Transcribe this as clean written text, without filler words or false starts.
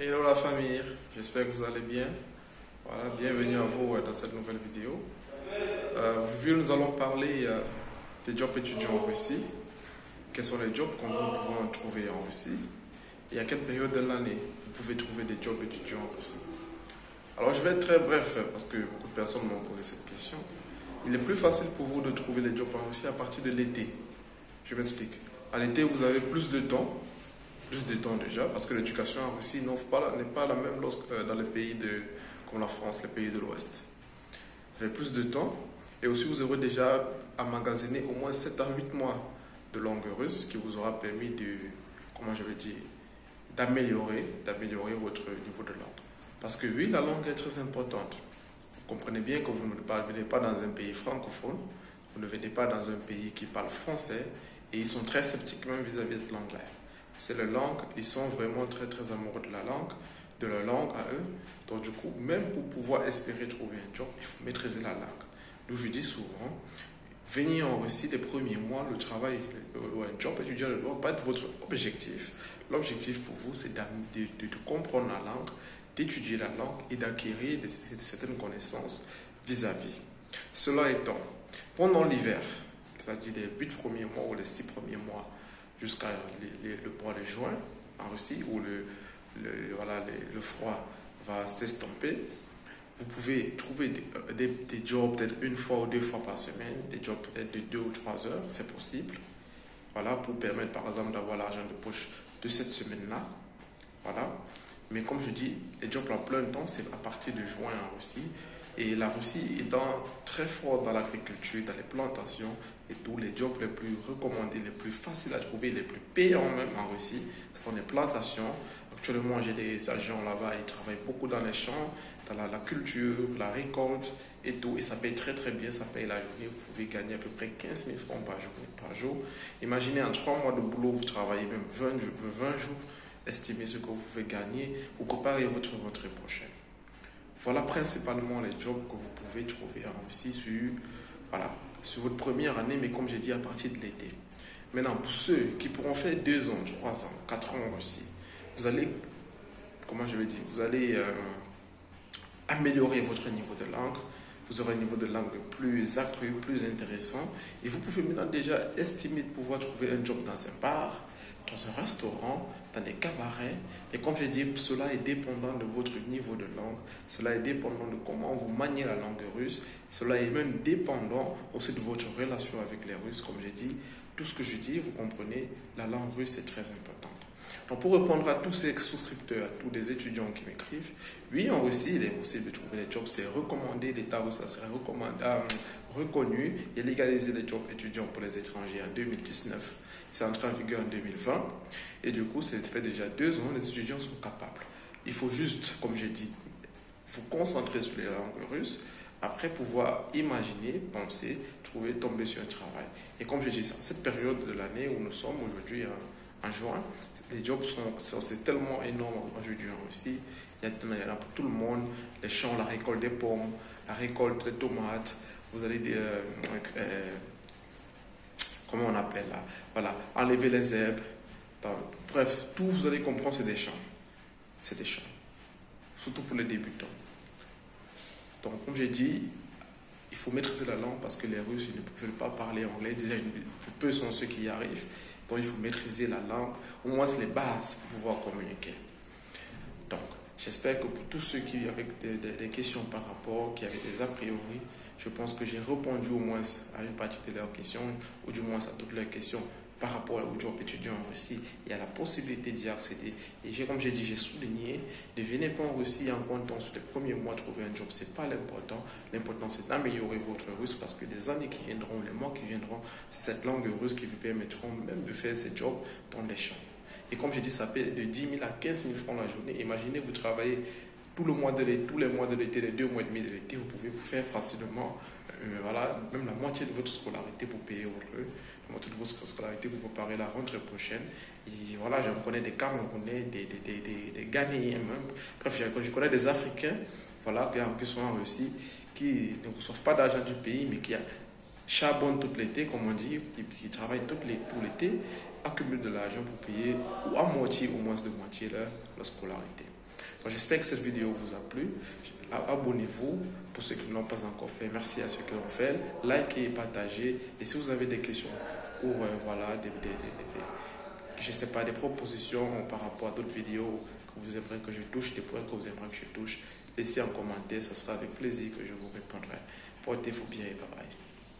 Hello la famille, j'espère que vous allez bien. Voilà, bienvenue à vous dans cette nouvelle vidéo. Aujourd'hui nous allons parler des jobs étudiants en Russie. Quels sont les jobs qu'on pouvons trouver en Russie et à quelle période de l'année vous pouvez trouver des jobs étudiants en Russie. Alors je vais être très bref parce que beaucoup de personnes m'ont posé cette question. Il est plus facile pour vous de trouver les jobs en Russie à partir de l'été. Je m'explique. À l'été vous avez plus de temps déjà, parce que l'éducation en Russie n'est pas la même dans les pays comme la France, les pays de l'Ouest. Vous avez plus de temps et aussi vous aurez déjà emmagasiné au moins 7 à 8 mois de langue russe qui vous aura permis d'améliorer votre niveau de langue. Parce que oui, la langue est très importante. Vous comprenez bien que vous ne venez pas dans un pays francophone, vous ne venez pas dans un pays qui parle français et ils sont très sceptiques même vis-à-vis de l'anglais. C'est la langue, ils sont vraiment très très amoureux de leur langue à eux. Donc du coup, même pour pouvoir espérer trouver un job, il faut maîtriser la langue. Donc je dis souvent, venir en Russie les premiers mois, le travail ou un job étudiant ne doit pas être votre objectif. L'objectif pour vous, c'est de comprendre la langue, d'étudier la langue et d'acquérir certaines connaissances vis-à-vis. Cela étant, pendant l'hiver, c'est-à-dire les 8 premiers mois ou les 6 premiers mois, jusqu'à le mois de juin en Russie où le froid va s'estomper, vous pouvez trouver des jobs peut-être une fois ou deux fois par semaine, des jobs peut-être de 2 ou 3 heures, c'est possible. Voilà, pour permettre par exemple d'avoir l'argent de poche de cette semaine-là. Voilà. Mais comme je dis, les jobs en plein temps, c'est à partir de juin en Russie. Et la Russie étant très forte dans l'agriculture, dans les plantations et tous les jobs les plus recommandés, les plus faciles à trouver, les plus payants même en Russie, ce sont les plantations. Actuellement, j'ai des agents là-bas, ils travaillent beaucoup dans les champs, dans la culture, la récolte et tout. Et ça paye très très bien, ça paye la journée. Vous pouvez gagner à peu près 15 000 francs par jour. Imaginez en 3 mois de boulot, vous travaillez même 20 jours. Estimez ce que vous pouvez gagner pour préparer votre rentrée prochaine. Voilà principalement les jobs que vous pouvez trouver en Russie sur votre première année, mais comme j'ai dit, à partir de l'été. Maintenant, pour ceux qui pourront faire 2 ans, 3 ans, 4 ans en Russie, vous allez, améliorer votre niveau de langue. Vous aurez un niveau de langue plus accru, plus intéressant. Et vous pouvez maintenant déjà estimer de pouvoir trouver un job dans un bar, dans un restaurant, dans des cabarets. Et comme je dis, cela est dépendant de votre niveau de langue. Cela est dépendant de comment vous maniez la langue russe. Cela est même dépendant aussi de votre relation avec les Russes. Comme j'ai dit, tout ce que je dis, vous comprenez, la langue russe est très importante. Donc pour répondre à tous ces souscripteurs, à tous les étudiants qui m'écrivent, oui, en Russie, il est possible de trouver des jobs. C'est recommandé, l'État russe, ça serait reconnu et légaliser les jobs étudiants pour les étrangers en 2019. C'est entré en vigueur en 2020 et du coup, ça fait déjà 2 ans, les étudiants sont capables. Il faut juste, comme j'ai dit, vous concentrer sur les langues russes, après pouvoir imaginer, penser, tomber sur un travail. Et comme je dis, cette période de l'année où nous sommes aujourd'hui en juin, les jobs c'est tellement énorme aujourd'hui en Russie. Il y en a pour tout le monde. Les champs, la récolte des pommes, la récolte des tomates. Vous allez comment on appelle là? Voilà, enlever les herbes. Bref, tout vous allez comprendre, c'est des champs. C'est des champs. Surtout pour les débutants. Donc, comme j'ai dit, il faut maîtriser la langue parce que les Russes ils ne peuvent pas parler anglais. Déjà, peu sont ceux qui y arrivent. Donc, il faut maîtriser la langue, au moins les bases pour pouvoir communiquer. Donc, j'espère que pour tous ceux qui avaient des questions par rapport, qui avaient des a priori, je pense que j'ai répondu au moins à une partie de leurs questions, ou du moins à toutes leurs questions par rapport au job étudiant en Russie. Il y a la possibilité d'y accéder. Et comme j'ai dit, j'ai souligné, ne venez pas en Russie en comptant sur les premiers mois trouver un job. Ce n'est pas l'important. L'important, c'est d'améliorer votre russe parce que les années qui viendront, les mois qui viendront, c'est cette langue russe qui vous permettront même de faire ces jobs dans les champs. Et comme j'ai dit, ça paie de 10 000 à 15 000 francs la journée. Imaginez, vous travaillez tous les mois de l'été, les 2 mois et demi de l'été, vous pouvez vous faire facilement même la moitié de votre scolarité pour payer la moitié de votre scolarité pour préparer la rentrée prochaine. Et voilà, je connais des Camerounais, des Ghanéens même. Bref, je connais des Africains qui sont en Russie, qui ne reçoivent pas d'argent du pays, mais qui charbonnent tout l'été, comme on dit, qui travaillent tout l'été, accumulent de l'argent pour payer, ou à moitié, au moins de moitié, leur scolarité. Donc, j'espère que cette vidéo vous a plu. Abonnez-vous pour ceux qui ne l'ont pas encore fait. Merci à ceux qui l'ont fait. Likez et partagez. Et si vous avez des questions ou voilà, je sais pas, des propositions par rapport à d'autres vidéos que vous aimeriez que je touche, des points que vous aimeriez que je touche, laissez en commentaire. Ce sera avec plaisir que je vous répondrai. Portez-vous bien et bye bye.